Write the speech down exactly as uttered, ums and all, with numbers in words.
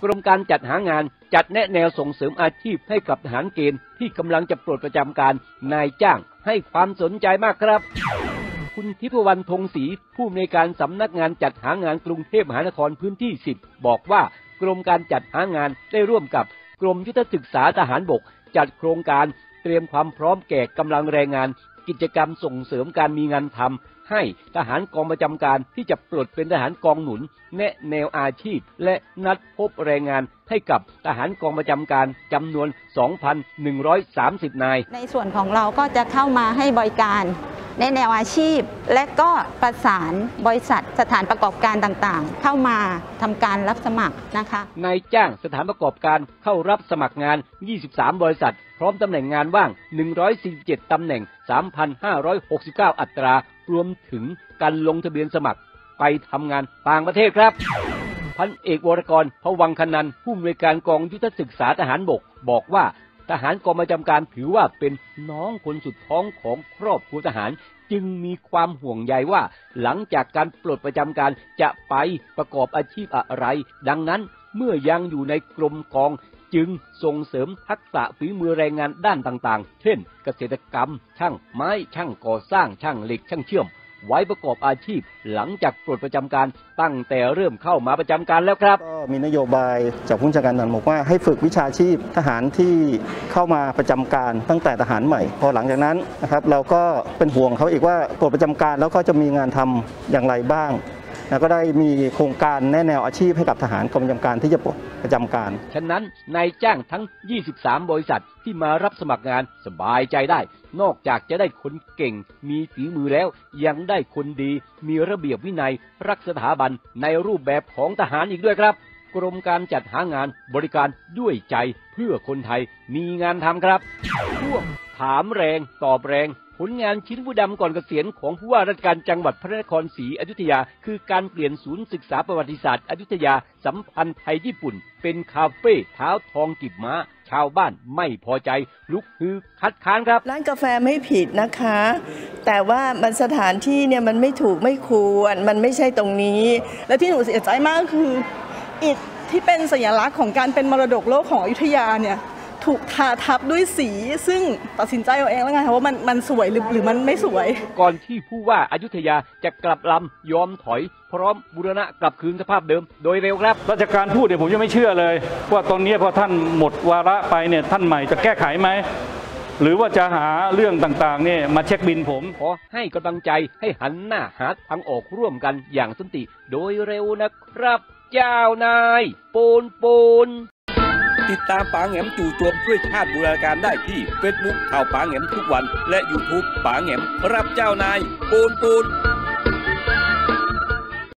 กรมการจัดหางานจัดแนะแนวส่งเสริมอาชีพให้กับทหารเกณฑ์ที่กำลังจะปลดประจำการนายจ้างให้ความสนใจมากครับคุณทิพวรรณธงศรีผู้อำนวยการสำนักงานจัดหางานกรุงเทพมหานครพื้นที่สิบบอกว่ากรมการจัดหางานได้ร่วมกับกรมยุทธศึกษาทหารบกจัดโครงการเตรียมความพร้อมแก่กำลังแรงงานกิจกรรมส่งเสริมการมีงานทำให้ทหารกองประจำการที่จะปลดเป็นทหารกองหนุนแนะแนวอาชีพและนัดพบแรงงานให้กับทหารกองประจำการจำนวน สองพันหนึ่งร้อยสามสิบ นายในส่วนของเราก็จะเข้ามาให้บริการในแนวอาชีพและก็ประสานบริษัทสถานประกอบการต่างๆเข้ามาทำการรับสมัครนะคะนายจ้างสถานประกอบการเข้ารับสมัครงานยี่สิบสามบริษัทพร้อมตำแหน่งงานว่างหนึ่งร้อยสี่สิบเจ็ดตำแหน่ง สามพันห้าร้อยหกสิบเก้า อัตรารวมถึงการลงทะเบียนสมัครไปทำงานต่างประเทศครับพันเอกวรกรพวังคนันท์ผู้อำนวยการกองยุทธศึกษาทหารบกบอกว่าทหารกองประจำการถือว่าเป็นน้องคนสุดท้องของครอบครัวทหารจึงมีความห่วงใยว่าหลังจากการปลดประจำการจะไปประกอบอาชีพอะไรดังนั้นเมื่อยังอยู่ในกรมกองจึงส่งเสริมทักษะฝีมือแรงงานด้านต่างๆเช่นเกษตรกรรมช่างไม้ช่างก่อสร้างช่างเหล็กช่างเชื่อมไว้ประกอบอาชีพหลังจากปลดประจำการตั้งแต่เริ่มเข้ามาประจำการแล้วครับก็มีนโยบายจากผู้บัญชาการทหารบกว่าให้ฝึกวิชาชีพทหารที่เข้ามาประจำการตั้งแต่ทหารใหม่พอหลังจากนั้นนะครับเราก็เป็นห่วงเขาอีกว่าปลดประจำการแล้วก็จะมีงานทำอย่างไรบ้างแล้วก็ได้มีโครงการแนะแนวอาชีพให้กับทหารกองประจำการที่จะปลดประจำการฉะนั้นนายจ้างทั้งยี่สิบสามบริษัทที่มารับสมัครงานสบายใจได้นอกจากจะได้คนเก่งมีฝีมือแล้วยังได้คนดีมีระเบียบวินัยรักสถาบันในรูปแบบของทหารอีกด้วยครับกรมการจัดหางานบริการด้วยใจเพื่อคนไทยมีงานทำครับช่วงถามแรงตอบแรงผลงานชิ้นผู้ดำก่อนเกษียณของผู้ว่าราชการจังหวัดพระนครศรีอยุธยาคือการเปลี่ยนศูนย์ศึกษาประวัติศาสตร์อยุธยาสัมพันธ์ไทยญี่ปุ่นเป็นคาเฟ่เท้าทองกิบม้าชาวบ้านไม่พอใจลุกฮือคัดค้านครับร้านกาแฟไม่ผิดนะคะแต่ว่ามันสถานที่เนี่ยมันไม่ถูกไม่ควรมันไม่ใช่ตรงนี้และที่หนูเสียใจมากคืออิฐที่เป็นสัญลักษณ์ของการเป็นมรดกโลกของอยุธยาเนี่ยถูกทาทับด้วยสีซึ่งตัดสินใจเอาเองแล้วไงว่ามันมันสวยหรือหรือมันไม่สวยก่อนที่ผู้ว่าอยุธยาจะกลับลำยอมถอยพร้อมบูรณะกลับคืนสภาพเดิมโดยเร็วครับราชการพูดเนี่ยผมยังไม่เชื่อเลยว่าตอนนี้พอท่านหมดวาระไปเนี่ยท่านใหม่จะแก้ไขไหมหรือว่าจะหาเรื่องต่างๆเนี่ยมาเช็คบินผมขอให้กำลังใจให้หันหน้าหาทางออกร่วมกันอย่างสันติโดยเร็วนะครับเจ้านายโปนโปนติดตามป๋าแหม่มจู่โจมช่วยชาติบูรณาการได้ที่เฟซบุ๊กข่าวป๋าแหม่มทุกวันและ ยูทูบ ป๋าแหม่มครับเจ้านายปูนปูน